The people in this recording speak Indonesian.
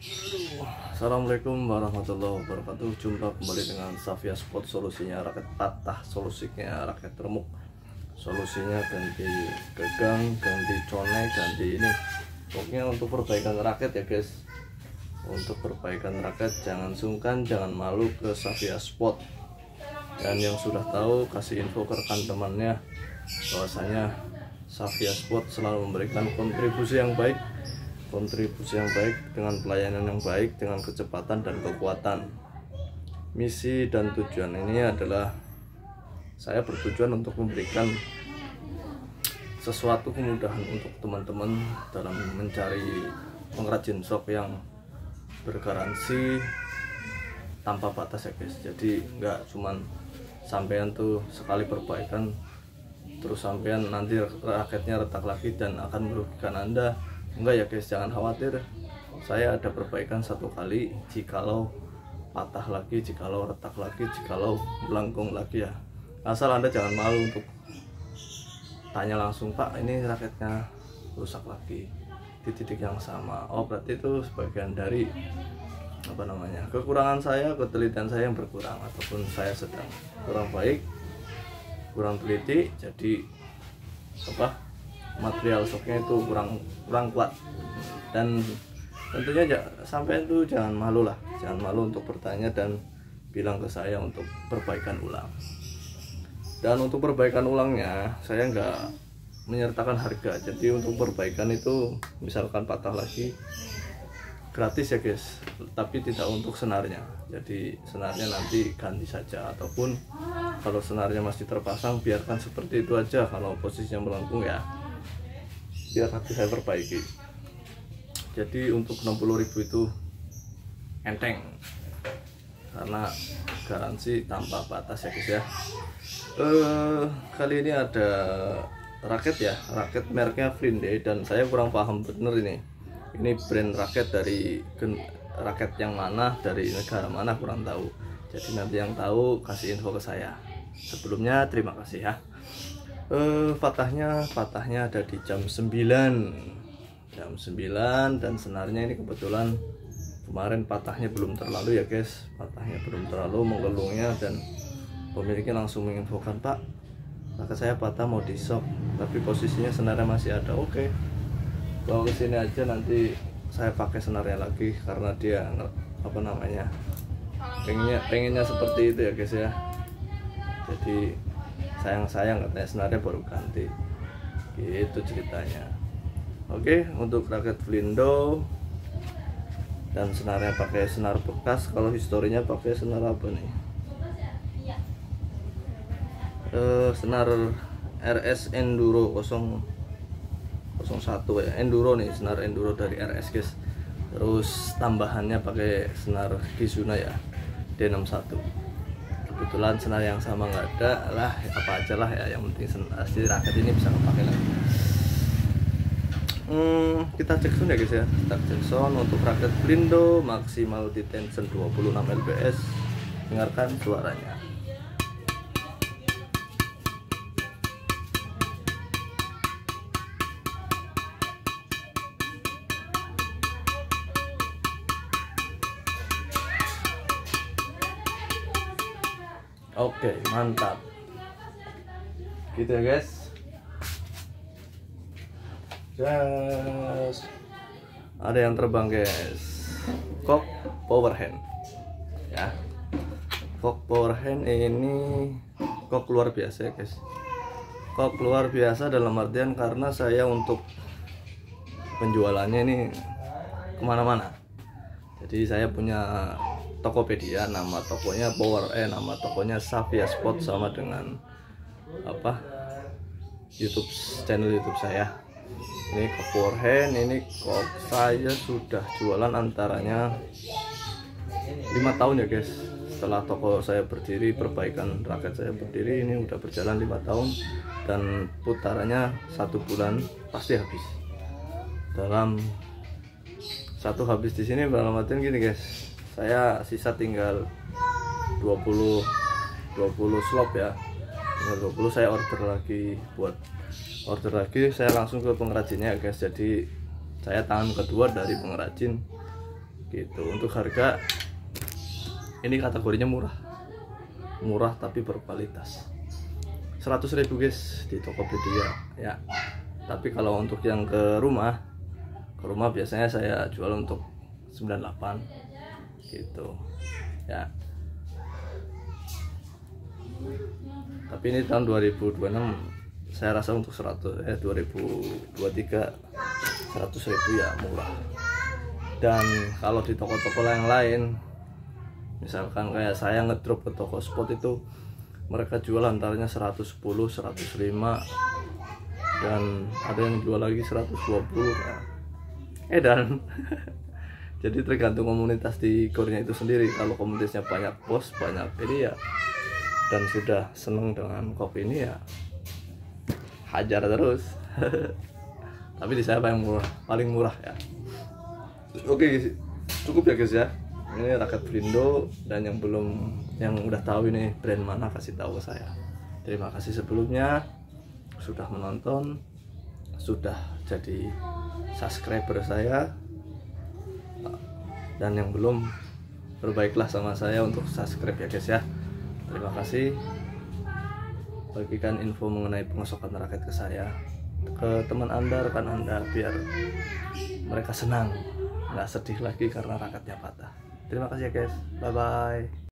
Assalamualaikum warahmatullahi wabarakatuh. Jumpa kembali dengan Savia Sport, solusinya raket patah, solusinya raket remuk, solusinya ganti gagang, ganti conek, ganti ini. Pokoknya untuk perbaikan raket ya guys. Untuk perbaikan raket jangan sungkan, jangan malu ke Savia Sport. Dan yang sudah tahu kasih info ke rekan temannya bahwasanya Savia Sport selalu memberikan kontribusi yang baik dengan pelayanan yang baik, dengan kecepatan dan kekuatan. Misi dan tujuan ini adalah saya bertujuan untuk memberikan sesuatu kemudahan untuk teman-teman dalam mencari pengrajin sok yang bergaransi tanpa batas ya guys. Jadi nggak cuman sampean tuh sekali perbaikan terus sampean nanti raketnya retak lagi dan akan merugikan Anda. Enggak ya guys, jangan khawatir. Saya ada perbaikan satu kali, jikalau patah lagi, jikalau retak lagi, jikalau melengkung lagi ya. Asal Anda jangan malu untuk tanya langsung, Pak ini raketnya rusak lagi di titik yang sama. Oh berarti itu sebagian dari kekurangan saya, ketelitian saya yang berkurang, ataupun saya sedang kurang baik, kurang teliti, jadi material soknya itu kurang kuat. Dan tentunya sampai itu jangan malu untuk bertanya dan bilang ke saya untuk perbaikan ulang. Dan untuk perbaikan ulangnya saya nggak menyertakan harga. Jadi untuk perbaikan itu misalkan patah lagi gratis ya guys, tapi tidak untuk senarnya. Jadi senarnya nanti ganti saja, ataupun kalau senarnya masih terpasang biarkan seperti itu aja. Kalau posisinya melengkung ya biar nanti saya perbaiki. Jadi untuk 60.000 itu enteng karena garansi tanpa batas ya guys ya. Kali ini ada raket mereknya Flinde, dan saya kurang paham bener ini brand raket dari raket yang mana, dari negara mana kurang tahu. Jadi nanti yang tahu kasih info ke saya. Sebelumnya terima kasih ya. Patahnya ada di jam 9 dan senarnya ini kebetulan kemarin patahnya belum terlalu ya guys, patahnya belum terlalu mengelungnya, dan pemiliknya langsung menginfokan, Pak raket saya patah mau di shock tapi posisinya senarnya masih ada. Oke, bawa ke sini aja, nanti saya pakai senarnya lagi karena dia pengennya seperti itu ya guys ya. Jadi sayang katanya senarnya baru ganti, gitu ceritanya. Oke, untuk raket Flindo dan senarnya pakai senar bekas. Kalau historinya pakai senar apa nih? Senar RS Enduro 001 ya, Enduro nih, senar Enduro dari RS guys. Terus tambahannya pakai senar Kizuna ya, D61. Kebetulan senar yang sama nggak ada lah, apa aja lah ya, yang penting asli raket ini bisa kepake lagi. Kita cek sound ya guys ya, kita cek sound untuk raket Flindo maksimal di tension 26 lbs. Dengarkan suaranya. Oke, mantap. Gitu ya guys. Ada yang terbang guys. Kok power hand. Ya. Kok power hand ini kok luar biasa ya guys. Kok luar biasa dalam artian karena saya untuk penjualannya ini kemana-mana. Jadi saya punya Tokopedia, nama tokonya nama tokonya Savia Sport, sama dengan channel YouTube saya. Ini kok power hand, ini kok saya sudah jualan antaranya 5 tahun ya guys. Setelah toko saya berdiri, perbaikan raket saya berdiri, ini udah berjalan 5 tahun dan putarannya 1 bulan pasti habis. Dalam satu habis di sini dalam artian gini guys. Saya sisa tinggal 20 slop ya, tinggal 20. Saya order lagi, saya langsung ke pengrajinnya guys. Jadi saya tangan kedua dari pengrajin, gitu. Untuk harga ini kategorinya murah tapi berkualitas. 100.000 guys di Tokopedia ya. Tapi kalau untuk yang ke rumah biasanya saya jual untuk 98 gitu ya. Tapi ini tahun 2026 saya rasa untuk 2023 100.000 ya murah. Dan kalau di toko-toko yang lain, misalkan kayak saya ngedrop ke toko spot itu, mereka jual antaranya 110, 105, dan ada yang jual lagi 120 ya. Dan jadi tergantung komunitas di Korea itu sendiri. Kalau komunitasnya banyak bos, banyak ini ya, dan sudah seneng dengan kopi ini ya hajar terus. Tapi di saya paling murah ya. Oke guys, cukup ya guys ya. Ini Rakyat Belindo, dan yang udah tahu ini brand mana kasih tahu ke saya. Terima kasih sebelumnya sudah menonton, sudah jadi subscriber saya, dan yang belum berbaiklah sama saya untuk subscribe ya guys ya. Terima kasih. Bagikan info mengenai pengosokan rakyat ke saya, ke teman Anda, rekan Anda, biar mereka senang, nggak sedih lagi karena rakatnya patah. Terima kasih ya guys, bye bye.